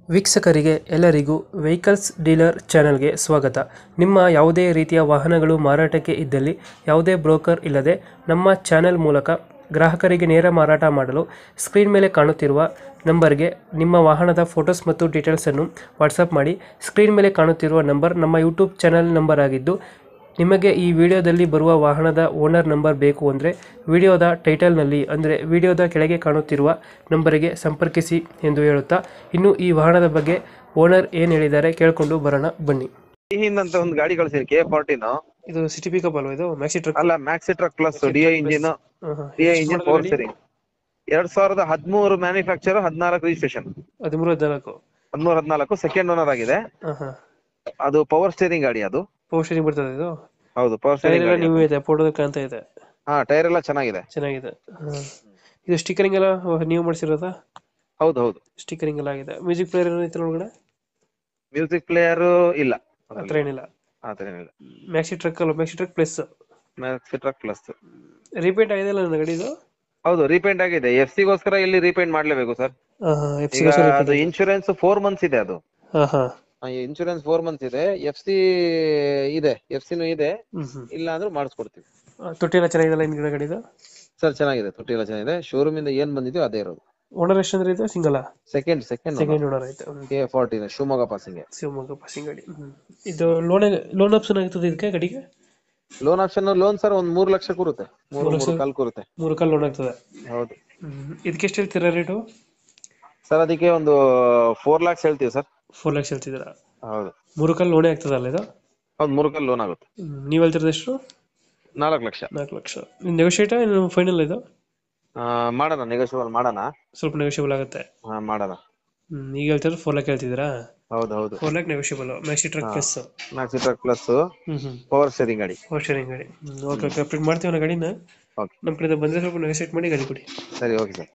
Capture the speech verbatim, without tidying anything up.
ವೀಕ್ಷಕರಿಗೆ ಎಲ್ಲರಿಗೂ vehicles dealer ಚಾನೆಲ್ಗೆ ಸ್ವಾಗತ. ನಿಮ್ಮ ಯಾವುದೇ ರೀತಿಯ ವಾಹನಗಳು ಮಾರಾಟಕ್ಕೆ ಇದ್ದಲ್ಲಿ ಯಾವುದೇ ಬ್ರೋಕರ್ ಇಲ್ಲದೆ ನಮ್ಮ ಚಾನೆಲ್ ಮೂಲಕ ಗ್ರಾಹಕರಿಗೆ ನೇರ ಮಾರಾಟ ಮಾಡಲು ಸ್ಕ್ರೀನ್ ಮೇಲೆ ಕಾಣುತ್ತಿರುವ ನಂಬರ್ಗೆ ನಿಮ್ಮ ವಾಹನದ ಫೋಟೋಸ್ ಮತ್ತು ಡೀಟೇಲ್ಸನ್ನು ವಾಟ್ಸಪ್ ಮಾಡಿ. ಸ್ಕ್ರೀನ್ ಮೇಲೆ ಕಾಣುತ್ತಿರುವ ನಂಬರ್ ನಮ್ಮ ಯೂಟ್ಯೂಬ್ ಚಾನೆಲ್ ನಂಬರ್ ಆಗಿದ್ದು, ನಿಮಗೆ ಈ ವಿಡಿಯೋದಲ್ಲಿ ಬರುವ ವಾಹನದ ಓನರ್ ನಂಬರ್ ಬೇಕು ಅಂದರೆ ವಿಡಿಯೋದ ಟೈಟಲ್ನಲ್ಲಿ ಅಂದರೆ ವಿಡಿಯೋದ ಕೆಳಗೆ ಕಾಣುತ್ತಿರುವ ನಂಬರಿಗೆ ಸಂಪರ್ಕಿಸಿ ಎಂದು ಹೇಳುತ್ತಾ, ಇನ್ನು ಈ ವಾಹನದ ಬಗ್ಗೆ ಓನರ್ ಏನು ಹೇಳಿದ್ದಾರೆ ಕೇಳಿಕೊಂಡು ಬರೋಣ ಬನ್ನಿ. ಹಿಂದಂತ ಒಂದು ಗಾಡಿ ಕಳಿಸಿನಿ ಕೆ ಫಾರ್ಟಿನ್. ಇದು ಸಿಟಿ ಪಿಕಪ್ ಅಲ್ವಾ? ಇದು ಮ್ಯಾಕ್ಸಿ ಟ್ರಕ್ ಅಲ್ಲ, maxi truck plus D I engine D I engine four ಸೀರಿಂಗ್ ಎರಡ್ ಸಾವಿರದ ಹದಿಮೂರು ಮ್ಯಾನುಫ್ಯಾಕ್ಚರ್, ಹದಿನಾಲ್ಕು ರಿಜಿಸ್ಟ್ರೇಷನ್. ಹದಿಮೂರು ಹದಿನಾಲ್ಕು ಹದಿಮೂರು ಹದಿನಾಲ್ಕು ಸೆಕೆಂಡ್ ಓನರ್ ಆಗಿದೆ. ಅದು ಪವರ್ ಸ್ಟೇರಿಂಗ್ ಗಾಡಿ. ಅದು ಪವರ್ ಸ್ಟೇರಿಂಗ್ ಬರ್ತದೆ ಇದು? ಹೌದು, ಪವರ್ ಸ್ಟೇರಿಂಗ್ ಗಾಡಿ. ನೀವು ಇದೆ ಫೋಟೋದಲ್ಲಿ ಕಾಣ್ತಾ ಇದೆ. ಹಾ, ಟೈರ್ ಎಲ್ಲ ಚೆನ್ನಾಗಿದೆ ಚೆನ್ನಾಗಿದೆ. ಇದು ಸ್ಟಿಕರಿಂಗ್ ಎಲ್ಲ ನೀವು ಮಾಡಿಸಿರೋದಾ? ಹೌದು ಹೌದು, ಸ್ಟಿಕರಿಂಗ್ ಎಲ್ಲ ಆಗಿದೆ. ಮ್ಯೂಸಿಕ್ ಪ್ಲೇಯರ್ ಏನೈತೆ ಒಳಗಡೆ? ಮ್ಯೂಸಿಕ್ ಪ್ಲೇಯರ್ ಇಲ್ಲ, ಹತ್ರ ಏನಿಲ್ಲ. ಆತರ ಏನಿಲ್ಲ. ಮ್ಯಾಕ್ಸಿ ಟ್ರಕ್ ಅಲ್ಲ, maxi truck plus. Maxi truck plus repaint ಆಗಿದೆ ಅಲ್ಲ ನನ್ನ ಗಾಡಿ ಇದು? ಹೌದು, ರೀಪೇಂಟ್ ಆಗಿದೆ. ಎಫ್ ಸಿಗೋಸ್ಕರ ಇಲ್ಲಿ ರೀಪೇಂಟ್ ಮಾಡ್ಲೇಬೇಕು ಸರ್. ಈಗ ಅದು ಇನ್ಶೂರೆನ್ಸ್ ಫೋರ್ ಮಂತ್ಸ್ ಇದೆ. ಅದು ಇನ್ಶೂರೆನ್ಸ್ ಫೋರ್ ಮಂತ್ಸ್ ಇದೆ. ಎಫ್ ಸಿ ಇದೆ, ಎಫ್ ಸಿನೂ ಇದೆ. ಇಲ್ಲ ಅಂದ್ರೆ ಮಾಡಿಸ್ಕೊಡ್ತೀವಿ. ತೊಟ್ಟಿ ಎಲ್ಲ ಚೆನ್ನಾಗಿದೆಲ್ಲ ಹಿಂದ್ಗಡೆ ಗಾಡಿದು? ಸರ್ ಚೆನ್ನಾಗಿದೆ, ತೊಟ್ಟಿ ಎಲ್ಲ ಚೆನ್ನಾಗಿದೆ. ಶೋರೂಮ್ ಇಂದ ಏನ್ ಬಂದಿದೆಯೋ ಅದೇ ಇರೋದು. ಓನರ್ ಎಷ್ಟಂದ್ರೆ ಇದು? Single? Second second second owner ಆಯ್ತು. K fourteen Shivamogga passing. Shivamogga passing ಗಾಡಿ. ಇದು ಲೋನ್ ಲೋನ್ ಆಪ್ಷನ್ ಆಗ್ತದೆ ಇದಕ್ಕೆ ಗಾಡಿಗೆ? ಲೋನ್ ಆಪ್ಷನ್ ಲೋನ್ ಸರ್ ಒಂದ್ ಮೂರ್ ಲಕ್ಷ ಕೂರುತ್ತೆ. ಮೂರು ಮೂರು ಕಾಲ್ ಕೂರುತ್ತೆ. ಮೂರು ಕಾಲ್ ಲೋನ್ ಆಗ್ತದೆ? ಹೌದು. ಇದಕ್ಕೆ ಎಷ್ಟು ಹೇಳ್ತೀರಾ ರೇಟು? ಸರ್ ಅದಕ್ಕೆ ಒಂದು ಫೋರ್ ಲ್ಯಾಕ್ಸ್ ಹೇಳ್ತೀವಿ ಸರ್. ಫೋರ್ ಲ್ಯಾಕ್ಸ್ ಹೇಳ್ತಿದ್ದೀರಾ? ಹೌದು. ಮೂರು ಕಾಲ್ ಲೋನೇ ಆಗ್ತದಲ್ಲ ಇದು? ಹೌದು, ಮೂರು ಕಾಲ್ ಲೋನ್ ಆಗುತ್ತೆ. ನೀವು ಹೇಳ್ತಿರೋದು ಎಷ್ಟು? ನಾಲ್ಕು ಲಕ್ಷ. ನಾಲ್ಕು ಲಕ್ಷ ನೆಗೋಷಿಯೇಟ್ ಫೈನಲ್ ಇದು? ಮಾಡೋಣ, ನೆಗೋಷಿಯಬಲ್ ಮಾಡೋಣ. ಸ್ವಲ್ಪ ನೆಗೋಷಿಯಬಲ್ ಆಗುತ್ತೆ. ಹಾ, ಮಾಡೋಣ. ಹ್ಮ್ ಈಗ ಹೇಳ್ತಿದ್ರೆ ಫೋರ್ ಲ್ಯಾಕ್ ಹೇಳ್ತಿದ್ದೀರಾ? ಹೌದು ಹೌದು, four lakh negotiable. Maxi truck plus. Maxi truck plus hmm hmm power steering ಗಾಡಿ. ಪವರ್ ಸ್ಟೇರಿಂಗ್ ಗಾಡಿ. ಓಕೆ ಓಕೆ, ಅಪ್ಡೇಟ್ ಮಾಡ್ತೀವಿ ನಾ ಗಾಡಿನ. ಓಕೆ, ನಮ್ಮ ಕಡೆ ಬಂದರೆ ಸ್ವಲ್ಪ ನೆಗೋಷಿಯೇಟ್ ಮಾಡಿ ಗಾಡಿ ಕೊಡಿ. ಸರಿ, ಓಕೆ ಸರ್.